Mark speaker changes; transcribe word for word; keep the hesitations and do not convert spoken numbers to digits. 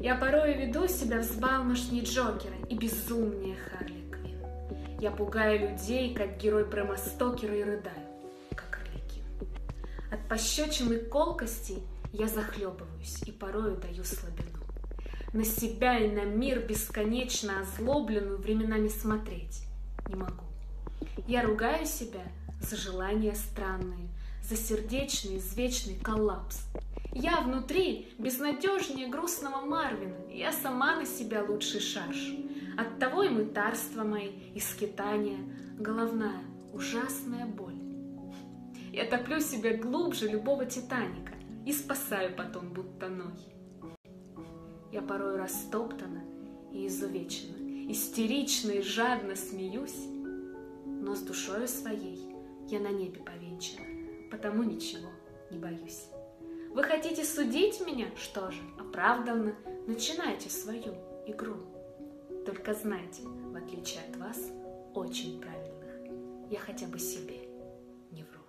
Speaker 1: Я порой веду себя взбалмошней Джокера и безумнее Харли Квинн. Я пугаю людей, как герой Брэма Стокера, и рыдаю, как Арлекин. От пощечин и колкостей я захлебываюсь и порою даю слабину. На себя и на мир бесконечно озлобленную временами смотреть не могу. Я ругаю себя за желания странные, за сердечный извечный коллапс. Я внутри безнадежнее грустного Марвина, я сама на себя лучший шарж. Оттого и мытарства мои, и скитания, головная ужасная боль. Я топлю себя глубже любого Титаника и спасаю потом будто ной. Я порой растоптана и изувечена, истерично и жадно смеюсь, но с душою своей я на небе повенчана, потому ничего не боюсь. Вы хотите судить меня? Что же, оправданно, начинайте свою игру. Только знайте, в отличие от вас, очень правильных, я хотя бы себе не вру.